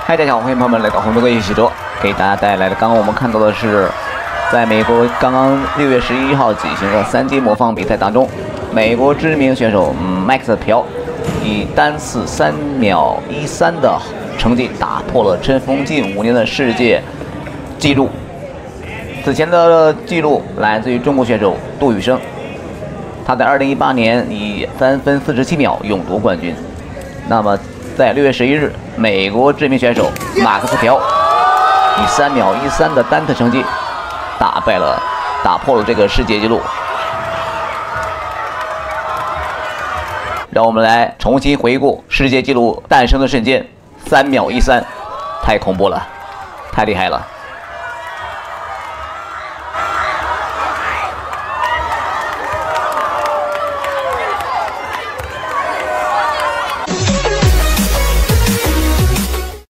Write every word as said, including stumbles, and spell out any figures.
嗨，大家好，欢迎朋友们来到红多哥游戏者，给大家带来的刚刚我们看到的是，在美国刚刚六月十一号举行的三 D 魔方比赛当中，美国知名选手 Max 朴以单次三秒一三的成绩打破了尘封近五年的世界纪录。此前的纪录来自于中国选手杜宇生，他在二零一八年以三分四十七秒勇夺冠军。那么在六月十一日，美国知名选手马克思朴以三秒一三的单次成绩打败了、打破了这个世界纪录。让我们来重新回顾世界纪录诞生的瞬间，三秒一三，太恐怖了，太厉害了。